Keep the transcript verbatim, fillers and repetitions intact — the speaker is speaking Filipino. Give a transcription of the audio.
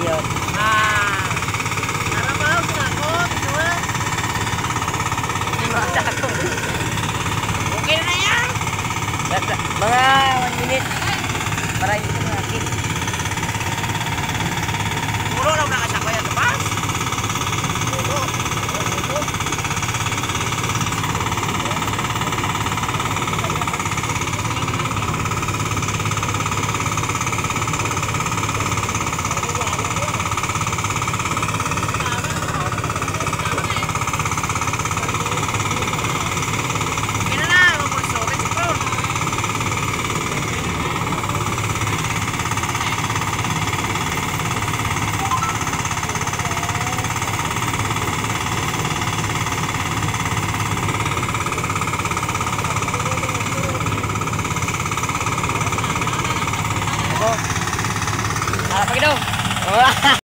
yun. Ah. Narabaw sila ko, bituwa. Okay na yan. Mga one minute. Para hindi na akin. Puro lang nakasakwa yan, tapos. Puro. Puro. Harap lagi daw.